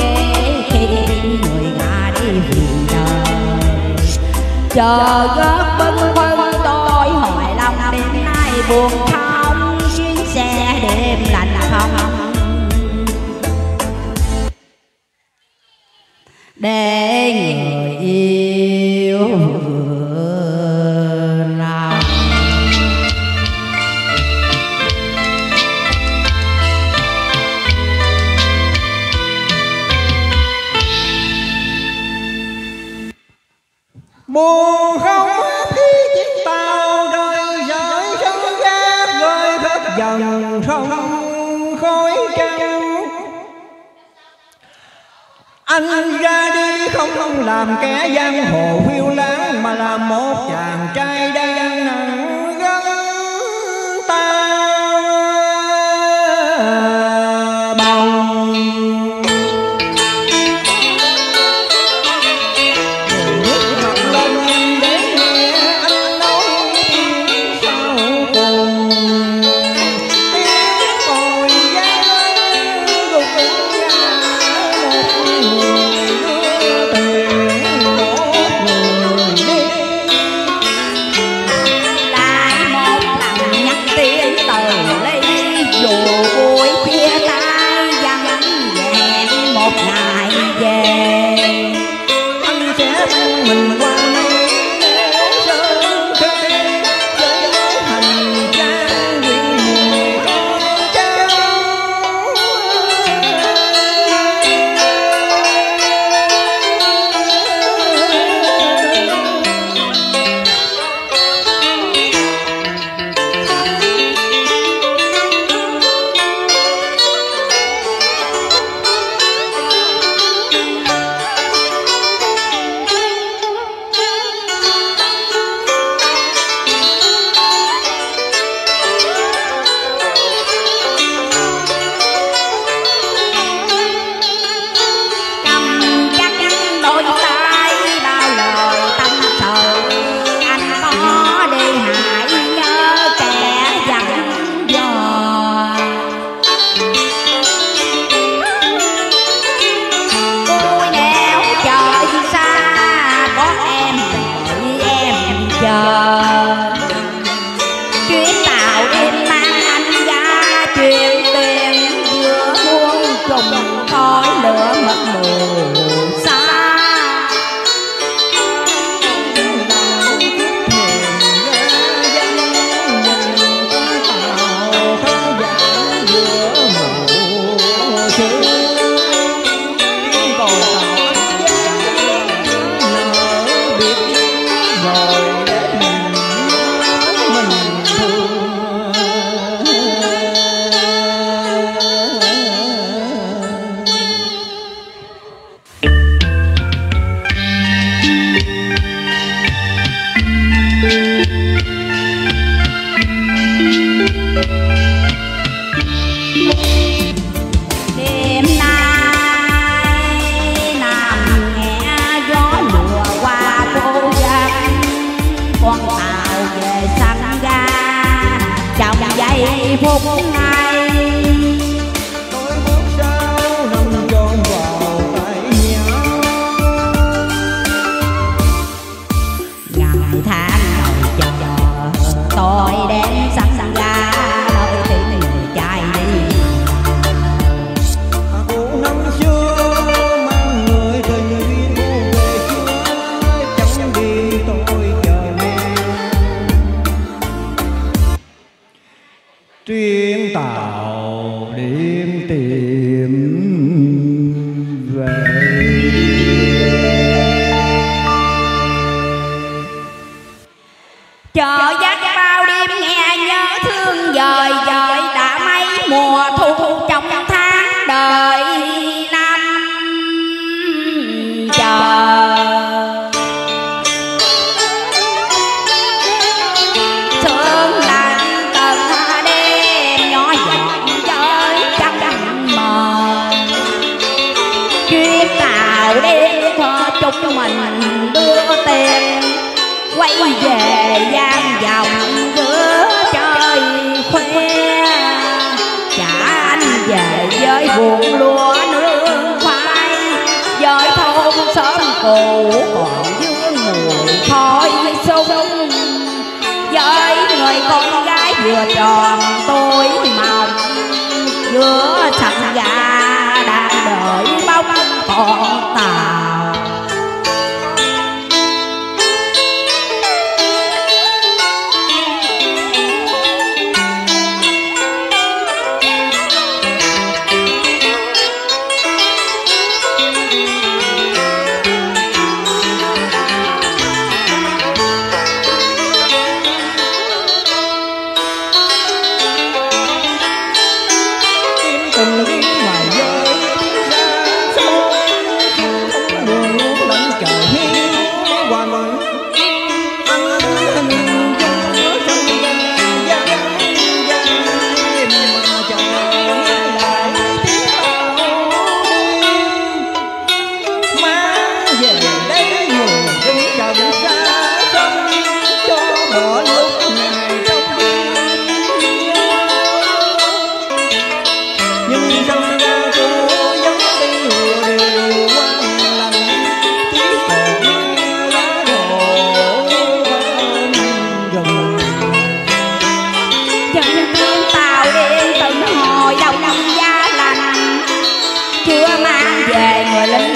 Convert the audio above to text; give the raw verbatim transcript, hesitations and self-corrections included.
ghê khi người ngã đi vì đời. Chờ gót bâng khuâng tôi hỏi lòng đêm nay buồn không, chuyến xe đêm lạnh không để người yêu lòng. Buồn không khi chiếc tàu rời rời sân ga rơi khắp dần sông khói trắng. Anh ra đi không làm kẻ giang hồ phiêu lãng, mà là một chàng trai đang nặng gánh ta bồng. Phút ngày tôi bước sau nằm tròn vào tay nhau, ngày tháng đầu chờ tôi đến sẵn ra nơi tìm người trai đi. Cụ năm xưa mang người tình duyên về chưa, chẳng đi tôi chờ em. Chuyến tàu đêm tìm về. Chờ dắt bao đêm nghe nhớ thương dời dời, đã mấy mùa thu trong tháng đời năm chờ. Sương lạnh tận đêm nhỏ giọt với trăng mờ, chuyến tàu đêm cho chúng mình đưa tiền quay về gian vòng giữa trời khuya. Trả anh về với buồn lúa nương khoai, cũ còn vương mùi khói súng. Với người con gái vừa tròn tuổi mộng, giữa sân ga đang đợi bóng con tàu. Chưa mang về người lính